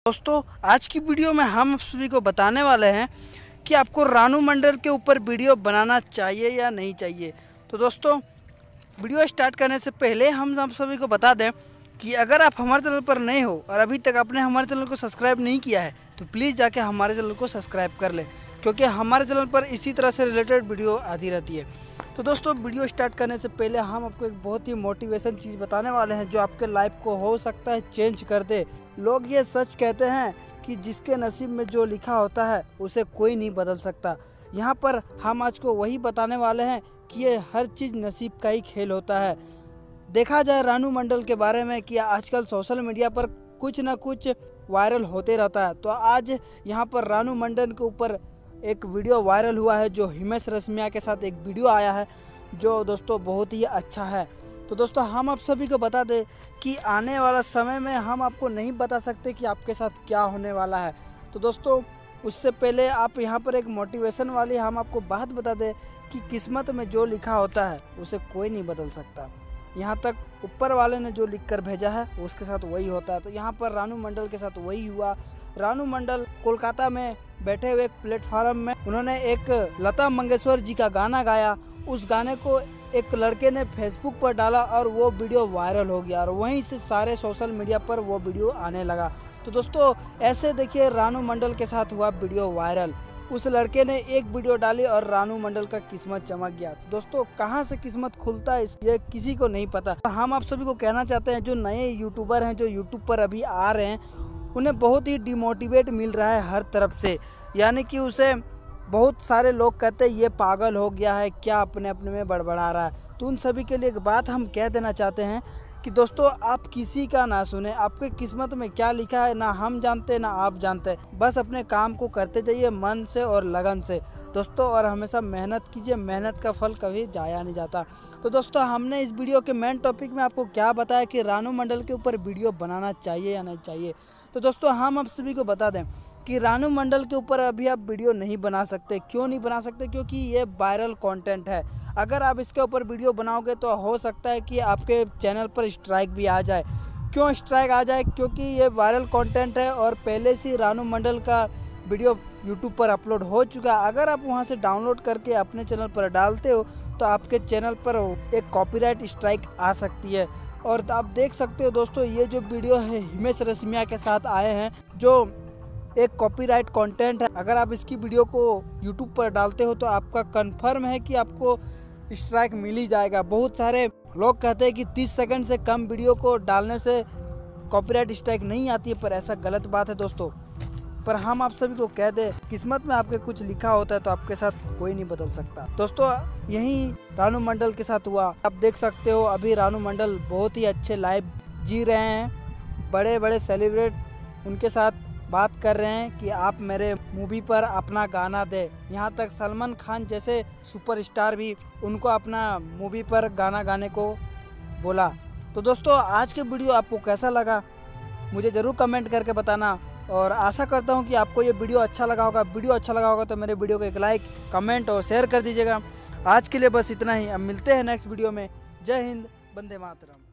दोस्तों आज की वीडियो में हम सभी को बताने वाले हैं कि आपको रानू मंडल के ऊपर वीडियो बनाना चाहिए या नहीं चाहिए। तो दोस्तों वीडियो स्टार्ट करने से पहले हम सभी को बता दें कि अगर आप हमारे चैनल पर नए हो और अभी तक आपने हमारे चैनल को सब्सक्राइब नहीं किया है तो प्लीज़ जाके हमारे चैनल को सब्सक्राइब कर ले, क्योंकि हमारे चैनल पर इसी तरह से रिलेटेड वीडियो आती रहती है। तो दोस्तों वीडियो स्टार्ट करने से पहले हम आपको एक बहुत ही मोटिवेशन चीज़ बताने वाले हैं जो आपके लाइफ को हो सकता है चेंज कर दे। लोग ये सच कहते हैं कि जिसके नसीब में जो लिखा होता है उसे कोई नहीं बदल सकता। यहाँ पर हम आज को वही बताने वाले हैं कि ये हर चीज़ नसीब का ही खेल होता है। देखा जाए रानू मंडल के बारे में कि आजकल सोशल मीडिया पर कुछ ना कुछ वायरल होते रहता है, तो आज यहाँ पर रानू मंडल के ऊपर एक वीडियो वायरल हुआ है जो हिमेश रेशमिया के साथ एक वीडियो आया है जो दोस्तों बहुत ही अच्छा है। तो दोस्तों हम आप सभी को बता दें कि आने वाला समय में हम आपको नहीं बता सकते कि आपके साथ क्या होने वाला है। तो दोस्तों उससे पहले आप यहाँ पर एक मोटिवेशन वाली हम आपको बात बता दें कि किस्मत में जो लिखा होता है उसे कोई नहीं बदल सकता। यहाँ तक ऊपर वाले ने जो लिख कर भेजा है उसके साथ वही होता है। तो यहाँ पर रानू मंडल के साथ वही हुआ। रानू मंडल कोलकाता में बैठे हुए एक प्लेटफार्म में उन्होंने एक लता मंगेशकर जी का गाना गाया। उस गाने को एक लड़के ने फेसबुक पर डाला और वो वीडियो वायरल हो गया और वहीं से सारे सोशल मीडिया पर वो वीडियो आने लगा। तो दोस्तों ऐसे देखिए रानू मंडल के साथ हुआ वीडियो वायरल। उस लड़के ने एक वीडियो डाली और रानू मंडल का किस्मत चमक गया। तो दोस्तों कहां से किस्मत खुलता है ये किसी को नहीं पता। हम आप सभी को कहना चाहते हैं जो नए यूट्यूबर हैं जो यूट्यूब पर अभी आ रहे हैं उन्हें बहुत ही डिमोटिवेट मिल रहा है हर तरफ से, यानी कि उसे बहुत सारे लोग कहते हैं ये पागल हो गया है, क्या अपने अपने में बड़बड़ा रहा है। तो उन सभी के लिए एक बात हम कह देना चाहते हैं कि दोस्तों आप किसी का ना सुने, आपके किस्मत में क्या लिखा है ना हम जानते ना आप जानते, बस अपने काम को करते जाइए मन से और लगन से दोस्तों, और हमेशा मेहनत कीजिए, मेहनत का फल कभी जाया नहीं जाता। तो दोस्तों हमने इस वीडियो के मेन टॉपिक में आपको क्या बताया कि रानू मंडल के ऊपर वीडियो बनाना चाहिए या नहीं चाहिए। तो दोस्तों हम आप सभी को बता दें कि रानू मंडल के ऊपर अभी आप वीडियो नहीं बना सकते। क्यों नहीं बना सकते? क्योंकि ये वायरल कंटेंट है। अगर आप इसके ऊपर वीडियो बनाओगे तो हो सकता है कि आपके चैनल पर स्ट्राइक भी आ जाए। क्यों स्ट्राइक आ जाए? क्योंकि ये वायरल कंटेंट है और पहले से रानू मंडल का वीडियो यूट्यूब पर अपलोड हो चुका है। अगर आप वहां से डाउनलोड करके अपने चैनल पर डालते हो तो आपके चैनल पर एक कॉपीराइट स्ट्राइक आ सकती है। और आप देख सकते हो दोस्तों ये जो वीडियो है हिमेश रेशमिया के साथ आए हैं जो एक कॉपीराइट कंटेंट है। अगर आप इसकी वीडियो को यूट्यूब पर डालते हो तो आपका कंफर्म है कि आपको स्ट्राइक मिल ही जाएगा। बहुत सारे लोग कहते हैं कि 30 सेकंड से कम वीडियो को डालने से कॉपीराइट स्ट्राइक नहीं आती है, पर ऐसा गलत बात है दोस्तों। पर हम आप सभी को कह दें किस्मत में आपके कुछ लिखा होता है तो आपके साथ कोई नहीं बदल सकता। दोस्तों यही रानू मंडल के साथ हुआ। आप देख सकते हो अभी रानू मंडल बहुत ही अच्छे लाइफ जी रहे हैं, बड़े बड़े सेलिब्रिटी उनके साथ बात कर रहे हैं कि आप मेरे मूवी पर अपना गाना दे। यहाँ तक सलमान खान जैसे सुपरस्टार भी उनको अपना मूवी पर गाना गाने को बोला। तो दोस्तों आज के वीडियो आपको कैसा लगा मुझे ज़रूर कमेंट करके बताना, और आशा करता हूँ कि आपको ये वीडियो अच्छा लगा होगा। वीडियो अच्छा लगा होगा तो मेरे वीडियो को एक लाइक कमेंट और शेयर कर दीजिएगा। आज के लिए बस इतना ही, अब मिलते हैं नेक्स्ट वीडियो में। जय हिंद, वंदे मातरम।